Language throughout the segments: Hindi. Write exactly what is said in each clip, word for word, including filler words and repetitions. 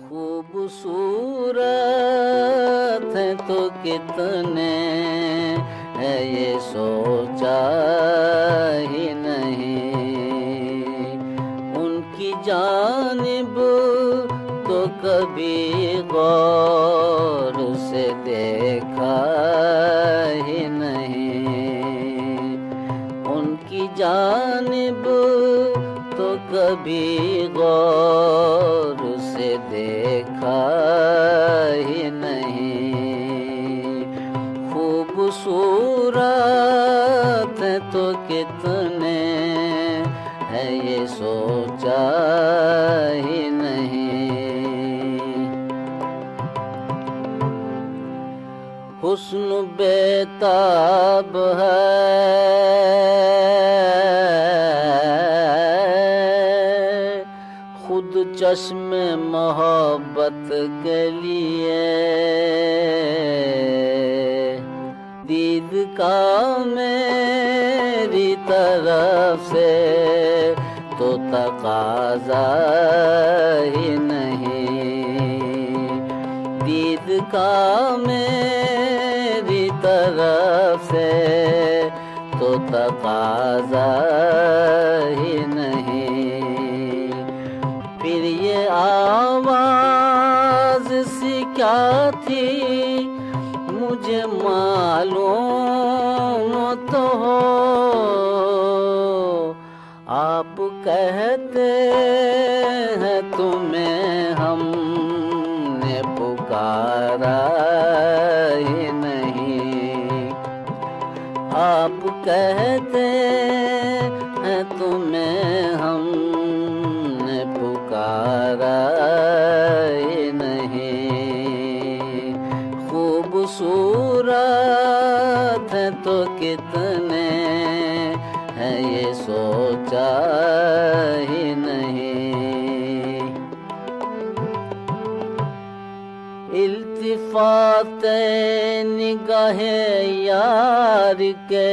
खूबसूरत है तो कितने है ये सोचा ही नहीं, उनकी जानिब तो कभी गौर से देखा ही नहीं, उनकी जानिब तो कभी गौर से देखा ही नहीं। खूबसूरत है तो कितने है ये सोचा ही नहीं। हुस्न बेताब है खुद चश्मे मोहब्बत के लिए, दीद का मेरी तरफ से तो तकाजा ही नहीं, दीद का मेरी तरफ से तो तकाजा ही नहीं। फिर ये आवाज़ सी क्या थी मुझे मालूम तो हो, आप कहते हैं तुम्हें हमने पुकारा ही नहीं, आप कहते हैं तुम्हें हमने पुकारा ही नहीं। खूबसूरत है तो कितने है ये सोचा ही नहीं। इल्तिफात निगाहे यार के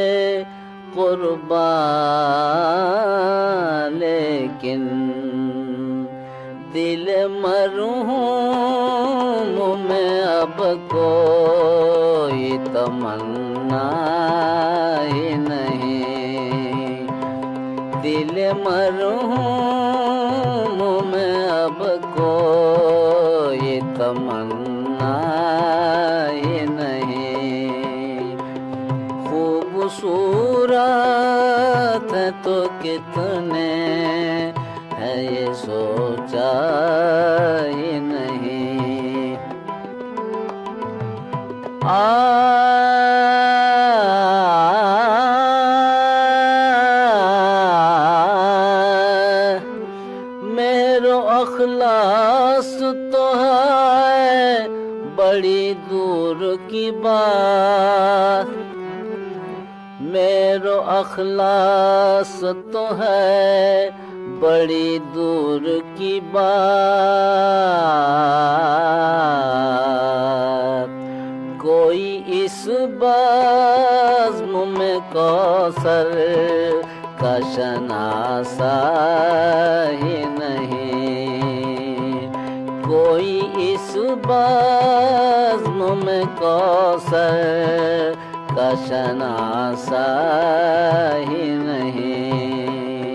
कुर्बान, लेकिन दिल मरहूम में अब कोई तमन्ना ही नहीं, दिल मरहूम में अब कोई तमन्ना ही नहीं। खूबसूरत है तो कितने है ये सोचा ही नहीं। आ मेरो अखलास तो है बड़ी दूर की बात, मेरो अखलास तो है बड़ी दूर की बात। कोई इस बज़्म में कौसर का शनासा ही नहीं, कोई इस बज़्म में कौसर का शनासा ही नहीं।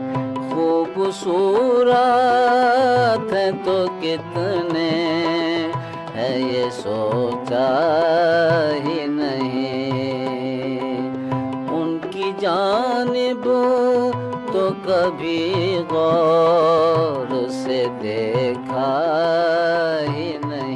खूबसूरत है तो कितने है ये सोचा ही नहीं, उनकी जानिब तो कभी गौर से देखा ही नहीं।